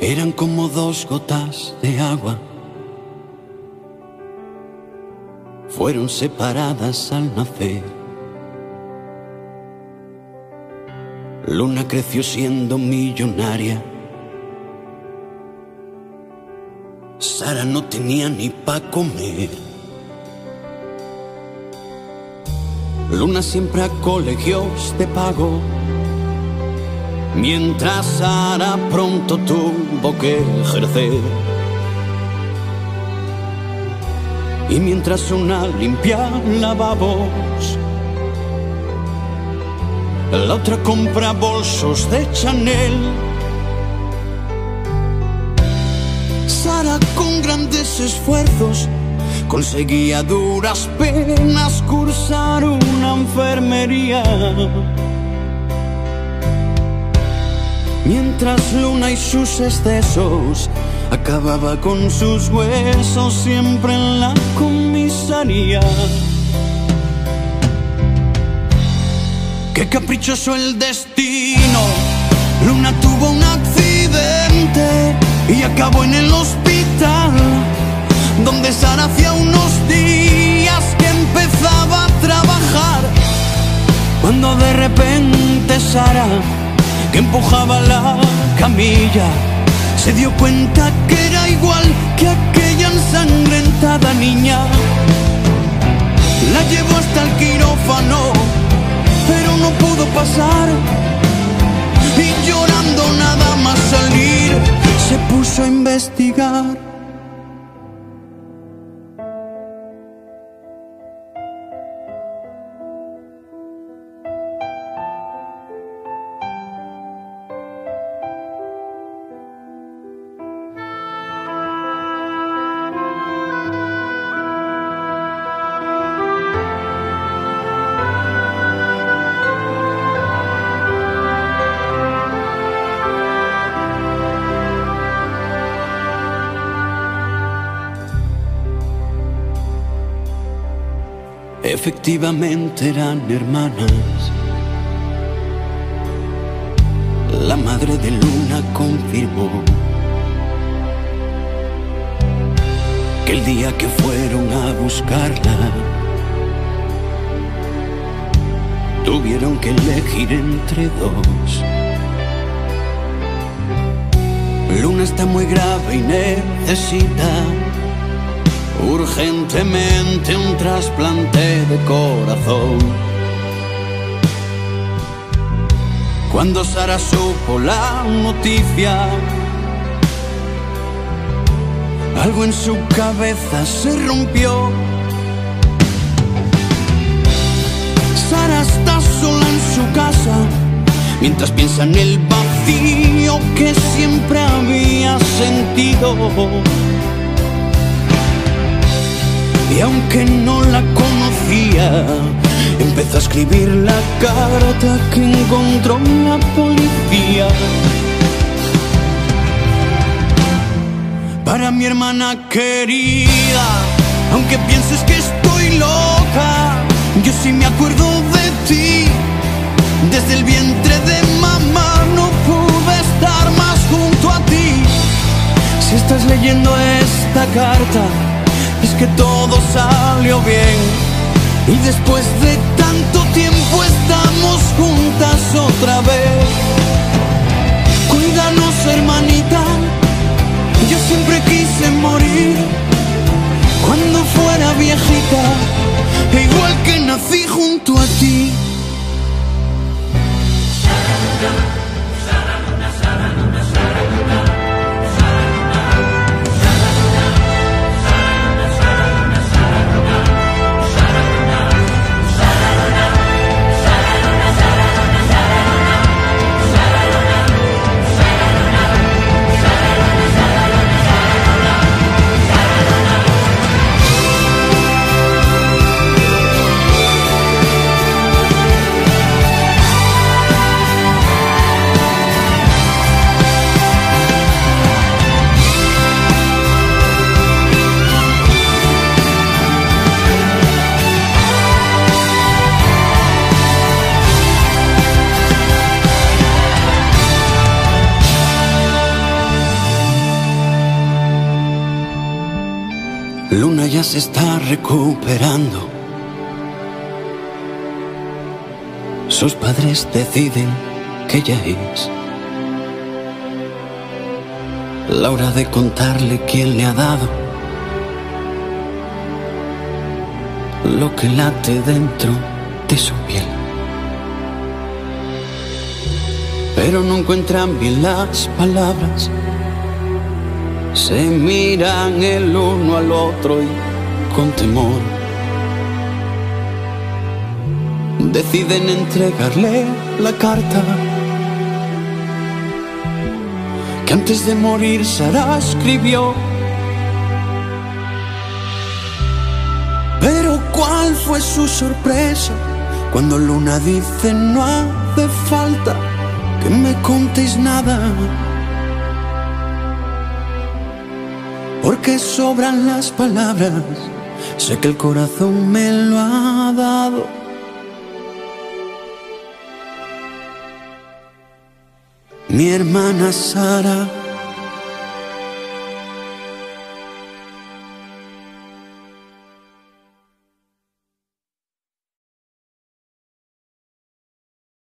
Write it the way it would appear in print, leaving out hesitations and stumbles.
eran como dos gotas de agua. Fueron separadas al nacer. Luna creció siendo millonaria. Sara no tenía ni pa' comer. Luna siempre a colegios de pago, mientras Sara pronto tuvo que ejercer. Y mientras una limpia lavabos, la otra compra bolsos de Chanel. Sara con grandes esfuerzos conseguía a duras penas cursar una enfermería, mientras Luna y sus excesos acababa con sus huesos siempre en la comisaría. Qué caprichoso el destino. Luna tuvo un accidente y acabó en el hospital, donde Sara hacía unos días que empezaba a trabajar, cuando de repente Sara, que empujaba la camilla, se dio cuenta que era igual que aquella ensangrentada niña. La llevó hasta el quirófano, pero no pudo pasar, y llorando nada más salir, se puso a investigar. Efectivamente eran hermanas. La madre de Luna confirmó que el día que fueron a buscarla, tuvieron que elegir entre dos. Luna está muy grave y necesita urgentemente un trasplante de corazón. Cuando Sara supo la noticia, algo en su cabeza se rompió. Sara está sola en su casa, mientras piensa en el vacío que siempre había sentido. Y aunque no la conocía, empezó a escribir la carta que encontró la policía. Para mi hermana querida, aunque pienses que estoy loca, yo sí me acuerdo de ti. Desde el vientre de mamá no pude estar más junto a ti. Si estás leyendo esta carta, es que todo salió bien, y después de tanto tiempo estamos juntas otra vez. Cuídanos, hermanita, yo siempre quise morir cuando fuera viejita, igual que nací junto a ti. ella se está recuperando. Sus padres deciden que ya es la hora de contarle quién le ha dado lo que late dentro de su piel. Pero no encuentran bien las palabras, se miran el uno al otro y con temor deciden entregarle la carta que antes de morir Sara escribió. Pero ¿cuál fue su sorpresa cuando Luna dice: no hace falta que me contéis nada, porque sobran las palabras, sé que el corazón me lo ha dado. Mi hermana Sara